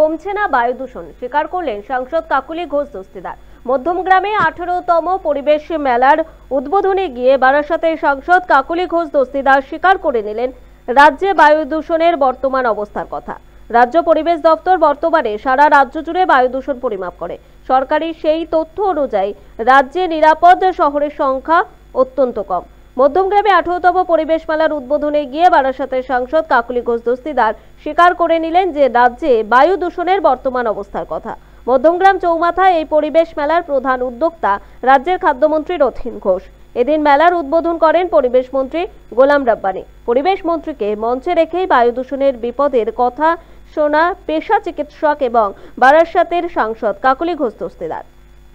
কমছে না বায়ু দূষণ, স্বীকার করলেন সাংসদ কাকলি ঘোষ দস্তিদার। মধ্যমগ্রামে 18তম পরিবেশ মেলার উদ্বোধনে গিয়ে বারাসাতের সাংসদ কাকলি ঘোষ দস্তিদার স্বীকার করে নিলেন রাজ্যে বায়ু দূষণের বর্তমান অবস্থার কথা। রাজ্য পরিবেশ দপ্তর বর্তমানে সারা রাজ্য জুড়ে বায়ু দূষণ পরিমাপ করে। সরকারি সেই তথ্য অনুযায়ী রাজ্যে নিরাপদ শহরের সংখ্যা অত্যন্ত কম। মধ্যমগ্রামে 18তম পরিবেশ মেলার উদ্বোধনে গিয়ে বারাসাতের সাংসদ কাকলি ঘোষ দস্তিদার স্বীকার করে নিলেন যে রাজ্যে বায়ু দূষণের বর্তমান অবস্থার কথা। মধ্যমগ্রাম চৌমাথায় এই পরিবেশ মেলার প্রধান উদ্যোক্তা রাজ্যের খাদ্যমন্ত্রী রথীন ঘোষ। এদিন মেলার উদ্বোধন করেন পরিবেশ মন্ত্রী গোলাম রাব্বানি। পরিবেশ মন্ত্রীকে মঞ্চে রেখেই বায়ু দূষণের বিপদের কথা শোনা পেশা চিকিৎসক এবং বারাসাতের সাংসদ কাকলি ঘোষ দস্তিদার।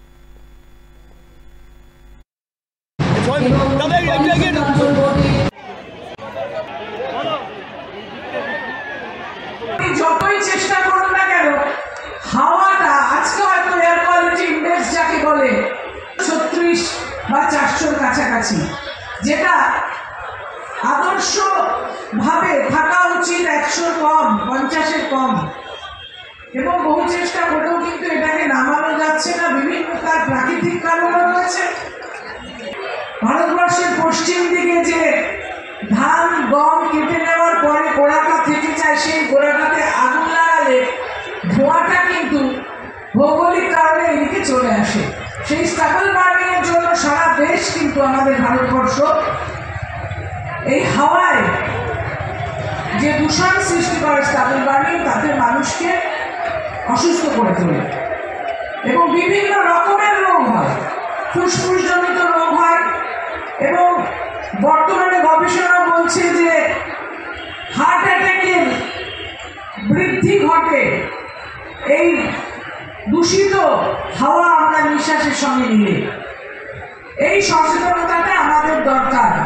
যতই চেষ্টা করুন না কেন, হাওয়াটা আজকে হয়তো এয়ার কোয়ালিটি ইন্ডেক্স যাকে বলে 36 বা 400-র কাছাকাছি, যেটা আদর্শ ভাবে থাকা উচিত 100-র কম, 50-এর কম, এবং বহু চেষ্টা করেও কিন্তু এটাকে নামানো যাচ্ছে না। বিভিন্ন তার প্রাকৃতিক কারণও রয়েছে। ভারতবর্ষের পশ্চিম দিকে যে ধান গম কেটে নেওয়ার পরে গোড়াটা থেকে যায়, সেই গোড়াটাতে আগুন লাগালে ধোঁয়াটা কিন্তু ভৌগোলিক কারণে এদিকে চলে আসে। সেই স্টাবল বার্নিং এর জন্য সারা দেশ কিন্তু আমাদের ভারতবর্ষ এই হাওয়ায় যে দূষণ সৃষ্টি করে স্টাবল বার্নিং, তাতে মানুষকে অসুস্থ করে তোলে এবং বিভিন্ন রকমের রোগ হয়, ফুসফুসজনিত রোগ হয়। এবং বর্তমানে গবেষণা বলছে যে হার্ট অ্যাটাকের বৃদ্ধি ঘটে এই দূষিত হাওয়া আমরা নিঃশ্বাসের সঙ্গে নিলে। এই সচেতনতাটা আমাদের দরকার।